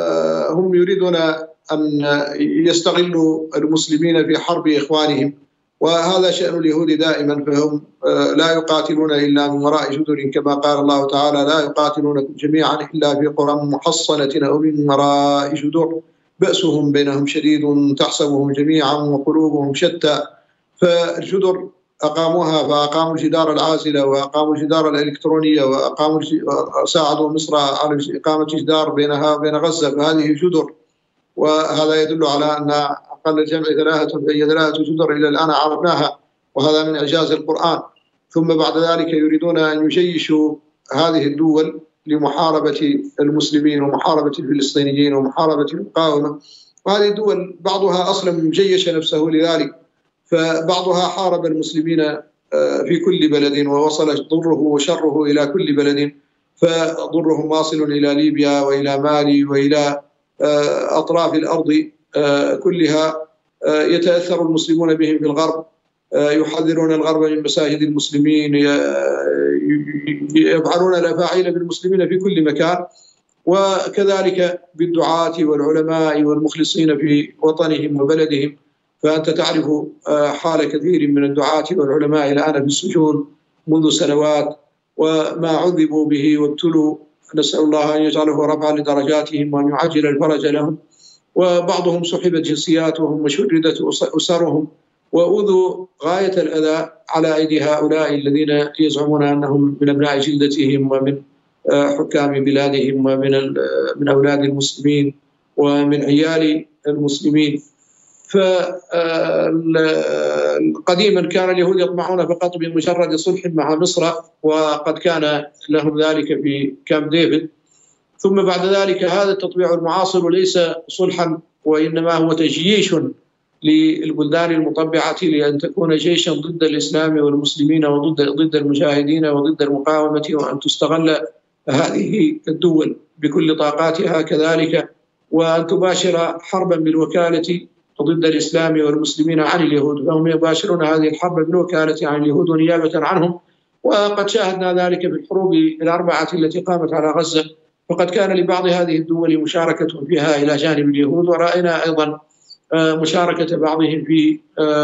وهم يريدون أن يستغلوا المسلمين في حرب إخوانهم، وهذا شأن اليهود دائما، فهم لا يقاتلون إلا من وراء جدر، كما قال الله تعالى: لا يقاتلونكم جميعا إلا في قرى محصنة أو من وراء جدر بأسهم بينهم شديد تحسبهم جميعا وقلوبهم شتى. فالجدر أقاموها، فأقاموا الجدار العازلة وأقاموا الجدار الإلكترونية وساعدوا مصر على إقامة جدار بينها وبين غزة، فهذه جدر. وهذا يدل على أن أقل الجمع ثلاثة، فهي 3 جدر إلى الآن عرفناها، وهذا من إعجاز القرآن. ثم بعد ذلك يريدون أن يجيشوا هذه الدول لمحاربة المسلمين ومحاربة الفلسطينيين ومحاربة المقاومة. وهذه الدول بعضها أصلا جيش نفسه لذلك، فبعضها حارب المسلمين في كل بلد ووصل ضره وشره إلى كل بلد، فضرهم واصل إلى ليبيا وإلى مالي وإلى أطراف الأرض كلها. يتأثر المسلمون بهم في الغرب، يحذرون الغرب من مساجد المسلمين، يفعلون الأفاعيل بالمسلمين في كل مكان، وكذلك بالدعاة والعلماء والمخلصين في وطنهم وبلدهم. فأنت تعرف حال كثير من الدعاة والعلماء الآن في السجون منذ سنوات، وما عذبوا به وابتلوا، نسأل الله أن يجعله رفعا لدرجاتهم وأن يعجل الفرج لهم. وبعضهم سحبت جنسياتهم وشردت أسرهم وأوذوا غاية الأذى على أيدي هؤلاء الذين يزعمون أنهم من أبناء جلدتهم ومن حكام بلادهم ومن أولاد المسلمين ومن عيال المسلمين. فقديما كان اليهود يطمعون فقط بمجرد صلح مع مصر، وقد كان لهم ذلك في كامب ديفيد. ثم بعد ذلك هذا التطبيع المعاصر ليس صلحا، وإنما هو تجييش للبلدان المطبعة لأن تكون جيشا ضد الإسلام والمسلمين وضد المجاهدين وضد المقاومة، وأن تستغل هذه الدول بكل طاقاتها كذلك، وأن تباشر حربا بالوكالة ضد الإسلام والمسلمين عن اليهود. فهم يباشرون هذه الحرب بالوكالة عن اليهود ونيابة عنهم، وقد شاهدنا ذلك في الحروب ال4 التي قامت على غزة، فقد كان لبعض هذه الدول مشاركة فيها إلى جانب اليهود، ورأينا أيضا مشاركة بعضهم في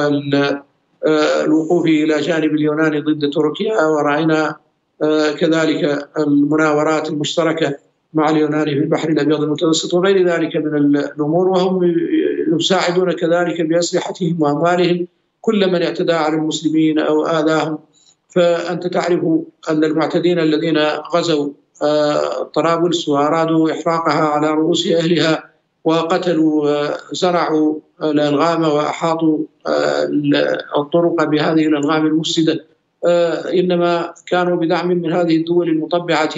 الوقوف إلى جانب اليونان ضد تركيا، ورأينا كذلك المناورات المشتركة مع اليونان في البحر الأبيض المتوسط وغير ذلك من الأمور. وهم يساعدون كذلك بأسلحتهم وأموالهم كل من اعتدى على المسلمين أو آذاهم. فأنت تعرف أن المعتدين الذين غزوا طرابلس وأرادوا إحراقها على رؤوس أهلها وقتلوا زرعوا الألغام وأحاطوا الطرق بهذه الألغام المفسدة، إنما كانوا بدعم من هذه الدول المطبعة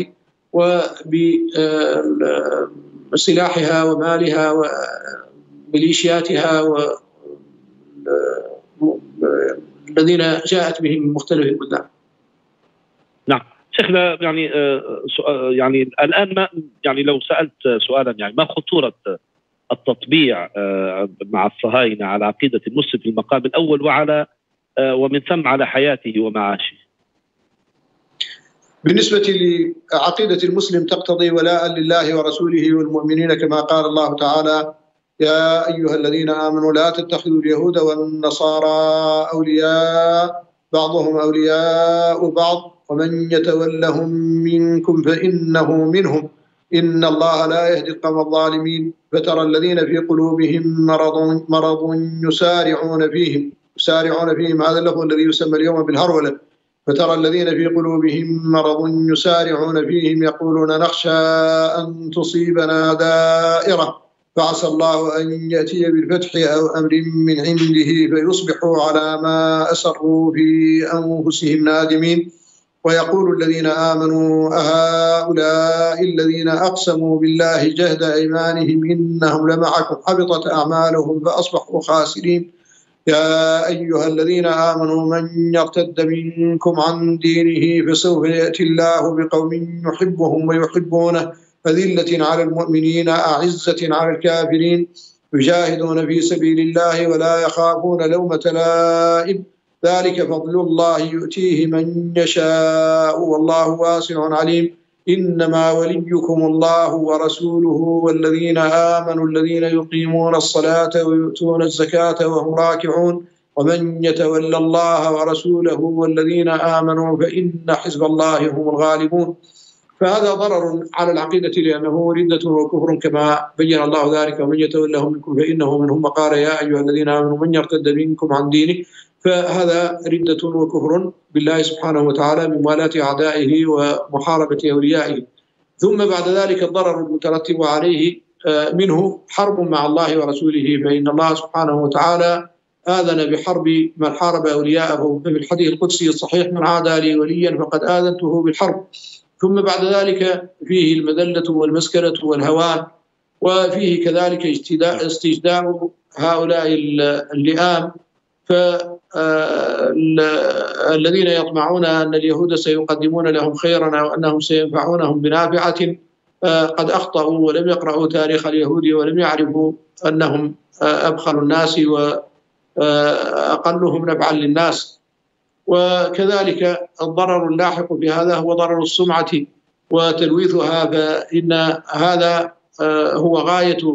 وبسلاحها ومالها وميليشياتها الذين جاءت بهم من مختلف البلدان. نعم شيخنا، يعني الآن ما يعني لو سألت سؤالا، يعني ما خطورة التطبيع مع الصهاينة على عقيدة المسلم في المقام الأول ومن ثم على حياته ومعاشه؟ بالنسبة لعقيدة المسلم تقتضي ولاء لله ورسوله والمؤمنين، كما قال الله تعالى: يا أيها الذين آمنوا لا تتخذوا اليهود والنصارى أولياء بعضهم أولياء بعض ومن يتولهم منكم فإنه منهم إن الله لا يهدي القوم الظالمين. فترى الذين في قلوبهم مرض يسارعون فيهم هذا اللفظ الذي يسمى اليوم بالهرولة. فترى الذين في قلوبهم مرض يسارعون فيهم يقولون نخشى أن تصيبنا دائرة فعسى الله أن يأتي بالفتح أو أمر من عنده فيصبحوا على ما أسروا في أنفسهم نادمين. ويقول الذين آمنوا أهؤلاء الذين أقسموا بالله جهد أيمانهم إنهم لمعكم حبطت أعمالهم فأصبحوا خاسرين. يا أيها الذين آمنوا من يرتد منكم عن دينه فسوف يأتي الله بقوم يحبهم ويحبونه أذلة على المؤمنين أعزة على الكافرين يجاهدون في سبيل الله ولا يخافون لومة لائم ذلك فضل الله يؤتيه من يشاء والله واسع عليم. إنما وليكم الله ورسوله والذين آمنوا الذين يقيمون الصلاة ويؤتون الزكاة وهم راكعون ومن يتولى الله ورسوله والذين آمنوا فإن حزب الله هم الغالبون. فهذا ضرر على العقيدة لأنه ردة وكفر كما بين الله ذلك، ومن يتولهم منكم فإنه منهم، قال يا أيها الذين آمنوا من يرتد منكم عن دينه. فهذا ردة وكفر بالله سبحانه وتعالى بموالاة أعدائه ومحاربة أوليائه. ثم بعد ذلك الضرر المترتب عليه منه حرب مع الله ورسوله، فإن الله سبحانه وتعالى آذن بحرب من حارب أولياءه، ففي الحديث القدسي الصحيح من عادى لي وليا فقد آذنته بالحرب. ثم بعد ذلك فيه المذلة والمسكنة والهوان، وفيه كذلك استجداء هؤلاء اللئام، فالذين يطمعون أن اليهود سيقدمون لهم خيرا أو أنهم سينفعونهم بنافعة قد أخطأوا ولم يقرأوا تاريخ اليهود ولم يعرفوا أنهم أبخل الناس وأقلهم نفعا للناس. وكذلك الضرر اللاحق في هذا هو ضرر السمعة وتلويثها، فإن هذا هو غاية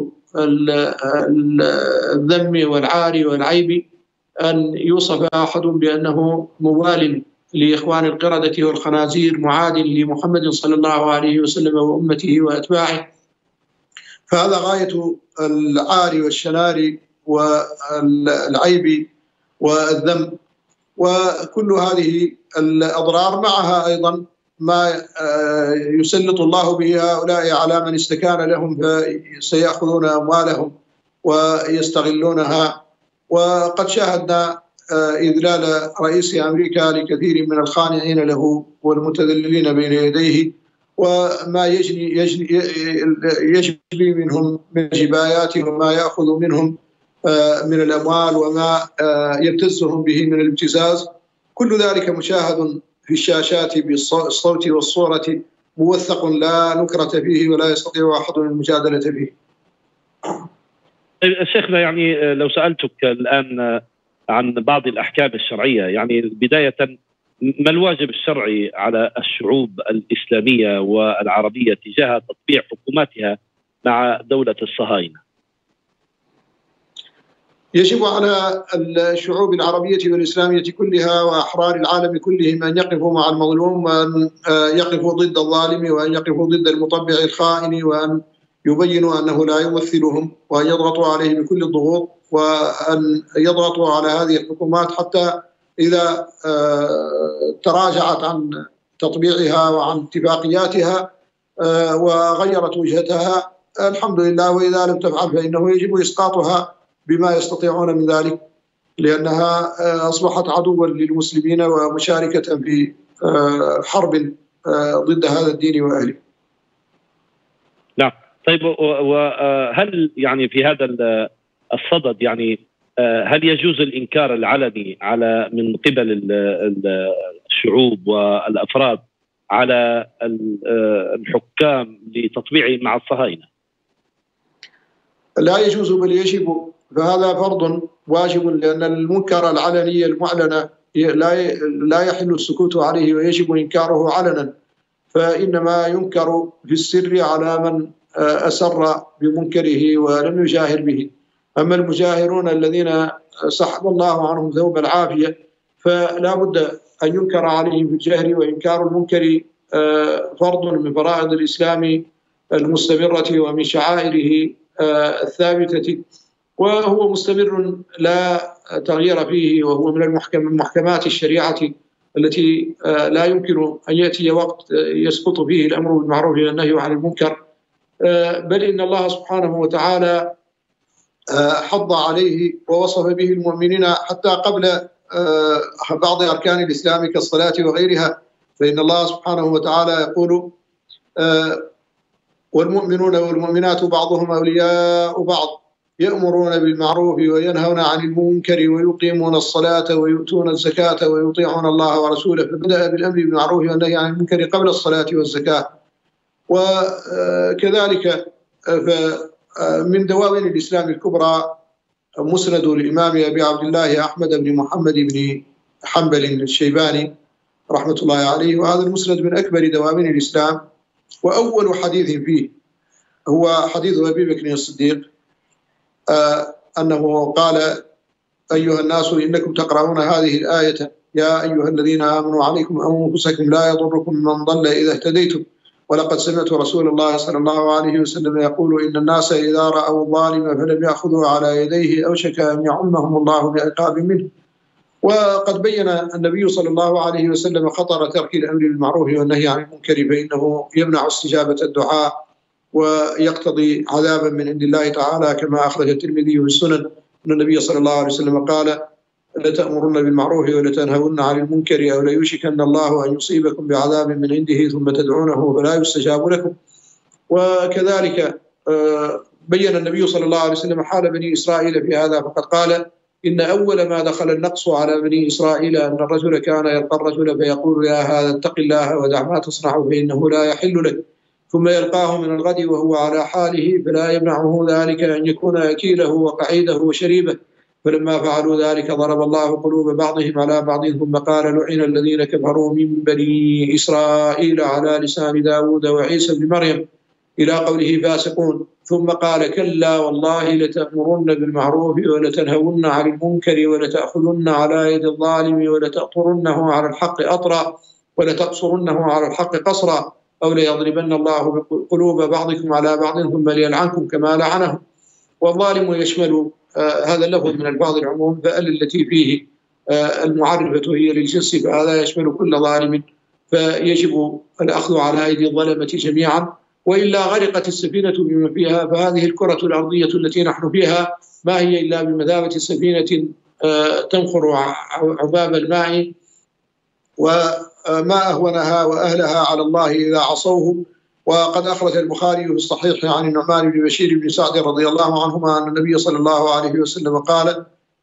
الذم والعار والعيب، أن يوصف أحد بأنه موال لإخوان القردة والخنازير معاد لمحمد صلى الله عليه وسلم وأمته وأتباعه. فهذا غاية العار والشنار والعيب والذم. وكل هذه الأضرار معها أيضا ما يسلط الله به هؤلاء على من استكان لهم، فسيأخذون أموالهم ويستغلونها. وقد شاهدنا إذلال رئيس أمريكا لكثير من الخانعين له والمتذللين بين يديه، وما يجبي منهم من جبايات، وما يأخذ منهم من الأموال، وما يبتزهم به من الابتزاز. كل ذلك مشاهد في الشاشات بالصوت والصورة، موثق لا نكرة فيه ولا يستطيع أحد المجادلة فيه. شيخنا، يعني لو سألتك الآن عن بعض الأحكام الشرعية، يعني بداية ما الواجب الشرعي على الشعوب الإسلامية والعربية تجاه تطبيع حكوماتها مع دولة الصهاينة؟ يجب على الشعوب العربية والإسلامية كلها وأحرار العالم كلهم أن يقفوا مع المظلوم، وأن يقفوا ضد الظالم، وأن يقفوا ضد المطبع الخائن، وأن يبينوا أنه لا يمثلهم، وأن يضغطوا عليه بكل الضغوط، وأن يضغطوا على هذه الحكومات حتى إذا تراجعت عن تطبيعها وعن اتفاقياتها وغيرت وجهتها الحمد لله، وإذا لم تفعل فإنه يجب إسقاطها بما يستطيعون من ذلك، لأنها أصبحت عدوا للمسلمين ومشاركة في حرب ضد هذا الدين وأهله. نعم. طيب، وهل يعني في هذا الصدد يعني هل يجوز الإنكار العلني على من قبل الشعوب والأفراد على الحكام لتطبيعهم مع الصهاينة؟ لا يجوز بل يجب، فهذا فرض واجب، لأن المنكر العلني المعلن لا يحل السكوت عليه ويجب إنكاره علنا، فإنما ينكر في السر على من أسر بمنكره ولم يجاهر به. أما المجاهرون الذين سحب الله عنهم ثوب العافية فلا بد أن ينكر عليهم في الجهر، وإنكار المنكر فرض من فرائض الإسلام المستمرة ومن شعائره الثابتة، وهو مستمر لا تغيير فيه، وهو من محكمات الشريعة التي لا يمكن أن يأتي وقت يسقط فيه الأمر بالمعروف والنهي عن المنكر، بل إن الله سبحانه وتعالى حض عليه ووصف به المؤمنين حتى قبل بعض أركان الإسلام كالصلاة وغيرها. فإن الله سبحانه وتعالى يقول: والمؤمنون والمؤمنات بعضهم أولياء بعض يأمرون بالمعروف وينهون عن المنكر ويقيمون الصلاة ويؤتون الزكاة ويطيعون الله ورسوله. فبدأ بالأمر بالمعروف والنهي عن المنكر قبل الصلاة والزكاة. وكذلك من دواوين الإسلام الكبرى مسند الإمام أبي عبد الله أحمد بن محمد بن حنبل الشيباني رحمة الله عليه، وهذا المسند من أكبر دواوين الإسلام، وأول حديث فيه هو حديث أبي بكر الصديق أنه قال: أيها الناس إنكم تقرؤون هذه الآية يا أيها الذين آمنوا عليكم أنفسكم لا يضركم من ضل إذا اهتديتم ولقد سمعت رسول الله صلى الله عليه وسلم يقول إن الناس إذا رأوا الظالم فلم يأخذوا على يديه أوشك أن يعمهم الله بعقاب منه. وقد بين النبي صلى الله عليه وسلم خطر ترك الأمر بالمعروف والنهي عن المنكر، فإنه يمنع استجابة الدعاء ويقتضي عذابا من عند الله تعالى، كما أخرج الترمذي في السنن أن النبي صلى الله عليه وسلم قال لتأمرن بالمعروف ولتنهون عن المنكر أو ليوشكن الله أن يصيبكم بعذاب من عنده ثم تدعونه فلا يستجاب لكم. وكذلك بين النبي صلى الله عليه وسلم حال بني إسرائيل في هذا، فقد قال إن أول ما دخل النقص على بني إسرائيل أن الرجل كان يلقى الرجل فيقول يا هذا اتق الله ودع ما تصنع فإنه لا يحل لك، ثم يلقاه من الغد وهو على حاله فلا يمنعه ذلك أن يكون أكيله وقعيده وشريبه، فلما فعلوا ذلك ضرب الله قلوب بعضهم على بعض ثم قال لعن الذين كفروا من بني إسرائيل على لسان داود وعيسى بن مريم إلى قوله فاسقون، ثم قال كلا والله لتأمرن بالمعروف ولتنهون عن المنكر ولتأخذن على يد الظالم ولتأطرنه على الحق أطرا ولتقصرنه على الحق قصرا أو ليضربن الله قلوب بعضكم على بعض ثم ليلعنكم كما لعنهم. والظالم يشمل هذا اللفظ من الفاظ العموم، فال التي فيه المعرفة هي للجنس، فهذا يشمل كل ظالم، فيجب الأخذ على أيدي الظلمة جميعا، وإلا غرقت السفينة بما فيها. فهذه الكرة الأرضية التي نحن فيها ما هي إلا بمثابة سفينة تنخر عباب الماء، وما أهونها وأهلها على الله إذا عصوه. وقد أخرج البخاري في الصحيح عن النعمان بن بشير بن سعد رضي الله عنهما أن النبي صلى الله عليه وسلم قال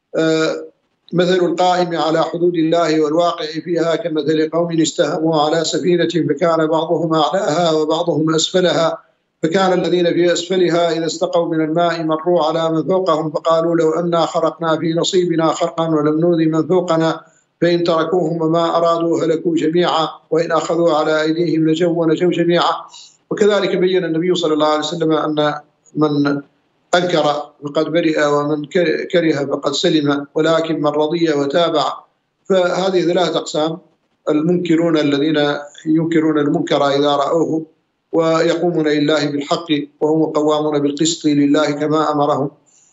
مثل القائم على حدود الله والواقع فيها كمثل قوم استهموا على سفينة فكان بعضهم أعلاها وبعضهم أسفلها، فكان الذين في أسفلها إذا استقوا من الماء مروا على من فوقهم فقالوا لو أنا خرقنا في نصيبنا خرقا ولم نؤذ من فوقنا، فإن تركوهم وما أرادوا هلكوا جميعا وإن أخذوا على أيديهم لجوا نجوا جميعا. وكذلك بين النبي صلى الله عليه وسلم أن من أنكر فقد برئ ومن كره فقد سلم، ولكن من رضي وتابع. فهذه ثلاثة أقسام: المنكرون الذين ينكرون المنكر إذا رأوه ويقومون لله بالحق وهم قوامون بالقسط لله كما أمرهم،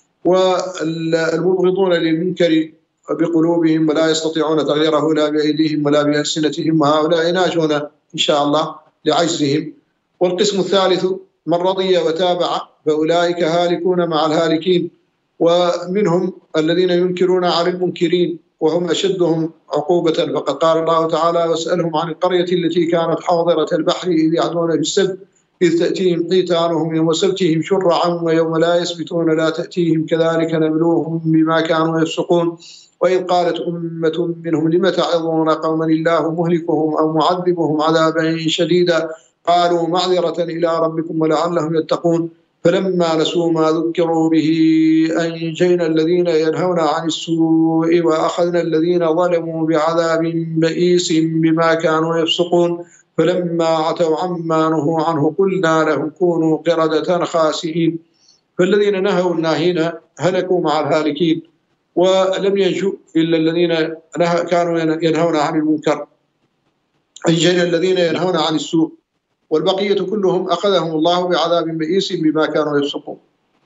والمبغضون للمنكر بقلوبهم ولا يستطيعون تغييره لا بأيديهم ولا بألسنتهم، وهؤلاء ناجون إن شاء الله لعجزهم. والقسم الثالث من رضي وتابع فأولئك هالكون مع الهالكين. ومنهم الذين ينكرون على المنكرين وهم أشدهم عقوبة، فقد قال الله تعالى واسألهم عن القرية التي كانت حاضرة البحر إذ يعدون في السبت إذ تأتيهم حيتانهم يوم سبتهم شرعا ويوم لا يسبتون لا تأتيهم كذلك نبلوهم بما كانوا يفسقون. وإذ قالت أمة منهم لم تعظون قوما الله مهلكهم أو معذبهم عذابا شديدا قالوا معذرة إلى ربكم ولعلهم يتقون. فلما نسوا ما ذكروا به أنجينا الذين ينهون عن السوء وأخذنا الذين ظلموا بعذاب بئيس بما كانوا يفسقون. فلما عتوا عما نهوا عنه قلنا لهم كونوا قردة خاسئين. فالذين نهوا الناهين هلكوا مع الهالكين، ولم ينجوا إلا الذين كانوا ينهون عن المنكر، أنجينا الذين ينهون عن السوء، والبقية كلهم أخذهم الله بعذاب بئيس بما كانوا يفسقون.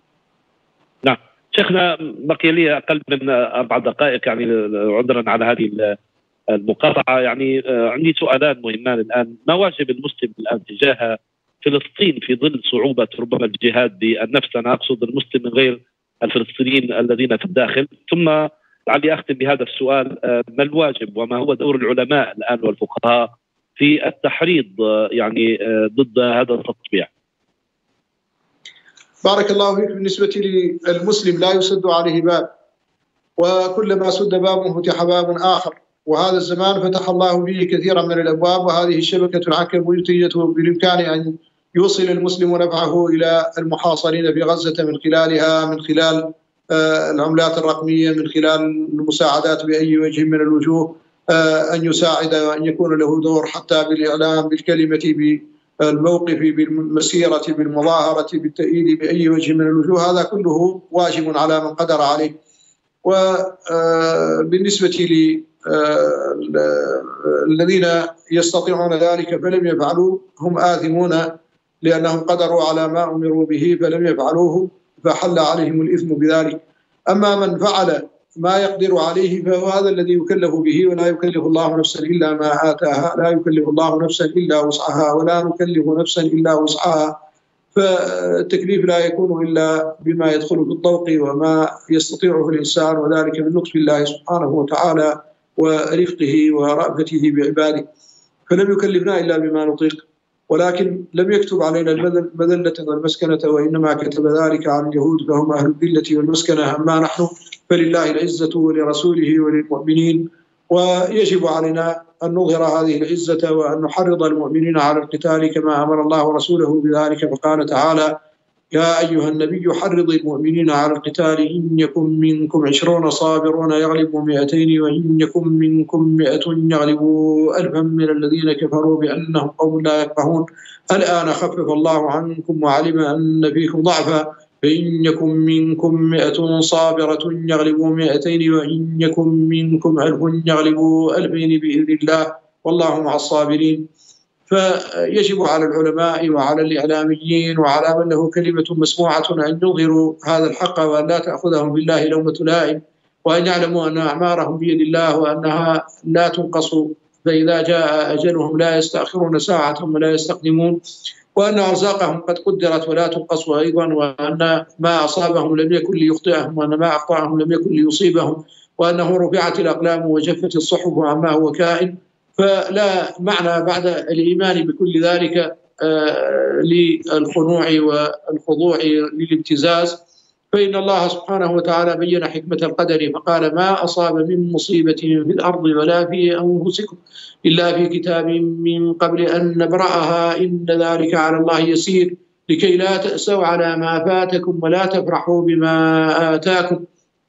نعم شيخنا، بقي لي أقل من 4 دقائق، يعني عذرا على هذه المقاطعة. يعني عندي سؤالان مهمان الآن. ما واجب المسلم الآن تجاه فلسطين في ظل صعوبة ربما الجهاد بالنفس؟ أنا أقصد المسلم من غير الفلسطينيين الذين في الداخل. ثم لعلي أختم بهذا السؤال: ما الواجب وما هو دور العلماء الآن والفقهاء في التحريض يعني ضد هذا التطبيع؟ بارك الله فيك. بالنسبة للمسلم لا يسد عليه باب، وكلما سد باب فتح باب آخر، وهذا الزمان فتح الله فيه كثيرا من الأبواب، وهذه الشبكة العنكبوتية بالإمكان أن يوصل المسلم نفعه إلى المحاصرين في غزة من خلالها، من خلال العملات الرقمية، من خلال المساعدات بأي وجه من الوجوه، أن يساعد وأن يكون له دور حتى بالإعلام بالكلمة بالموقف بالمسيرة بالمظاهرة بالتأييد بأي وجه من الوجوه. هذا كله واجب على من قدر عليه. وبالنسبة للذين يستطيعون ذلك فلم يفعلوا هم آثمون لأنهم قدروا على ما أمروا به فلم يفعلوه فحل عليهم الإثم بذلك. أما من فعل ما يقدر عليه فهو هذا الذي يكلف به، ولا يكلف الله نفسا إلا ما آتاها، لا يكلف الله نفسا إلا وسعها ولا نكلف نفسا إلا وسعها. فالتكليف لا يكون إلا بما يدخل في الطوق وما يستطيعه الإنسان، وذلك من لطف الله سبحانه وتعالى ورفقه ورأفته بعباده. فلم يكلفنا إلا بما نطيق، ولكن لم يكتب علينا المذلة والمسكنة، وإنما كتب ذلك عن اليهود فهم أهل الذلة والمسكنة. أما نحن فلله العزة ولرسوله وللمؤمنين، ويجب علينا أن نظهر هذه العزة وأن نحرض المؤمنين على القتال كما أمر الله ورسوله بذلك. فقال تعالى: يا أيها النبي حرض المؤمنين على القتال إن يكن منكم 20 صابرون يغلبوا 200 وإن يكن منكم 100 يغلبوا 1000 من الذين كفروا بأنهم قوم لا يفقهون. الآن خفف الله عنكم وعلم أن فيكم ضعفا فإن يكن منكم 100 صابرة يغلبوا 200 وإن يكن منكم 1000 يغلبوا 2000 بإذن الله والله مع الصابرين. فيجب على العلماء وعلى الإعلاميين وعلى من له كلمة مسموعة أن يظهروا هذا الحق، وأن لا تأخذهم بالله لومة لائم، وأن يعلموا أن أعمارهم بيد الله وأنها لا تنقص، فإذا جاء أجلهم لا يستأخرون ساعة ولا يستقدمون، وأن أرزاقهم قد قدرت ولا تنقص أيضا، وأن ما أصابهم لم يكن ليخطئهم وأن ما أخطأهم لم يكن ليصيبهم، وأنه رفعت الأقلام وجفت الصحف عما هو كائن. فلا معنى بعد الإيمان بكل ذلك للخنوع والخضوع للابتزاز، فإن الله سبحانه وتعالى بين حكمة القدر فقال: ما أصاب من مصيبة في الأرض ولا في أنفسكم إلا في كتاب من قبل أن نبرأها إن ذلك على الله يسير لكي لا تأسوا على ما فاتكم ولا تفرحوا بما آتاكم.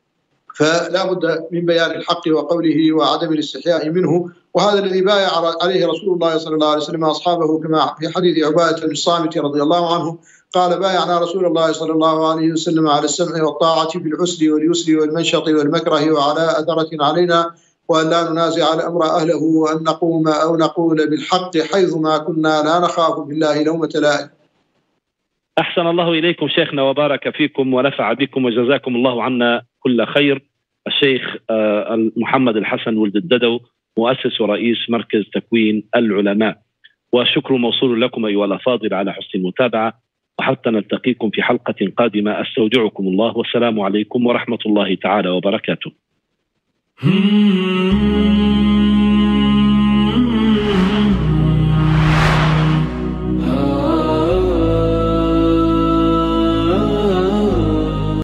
فلا بد من بيان الحق وقوله وعدم الاستحياء منه، وهذا الذي بايع عليه رسول الله صلى الله عليه وسلم أصحابه كما في حديث عبادة بن الصامت رضي الله عنه قال: بايعنا رسول الله صلى الله عليه وسلم على السمع والطاعة في العسر واليسر والمنشط والمكره وعلى أثرة علينا، وأن لا ننازع الأمر أهله، وأن نقوم أو نقول بالحق حيثما كنا لا نخاف بالله لومة لائم. أحسن الله إليكم شيخنا وبارك فيكم ونفع بكم وجزاكم الله عنا كل خير. الشيخ محمد الحسن ولد الددو، مؤسس ورئيس مركز تكوين العلماء، والشكر موصول لكم أيها الأفاضل على حسن المتابعة، وحتى نلتقيكم في حلقة قادمة أستودعكم الله، والسلام عليكم ورحمة الله تعالى وبركاته.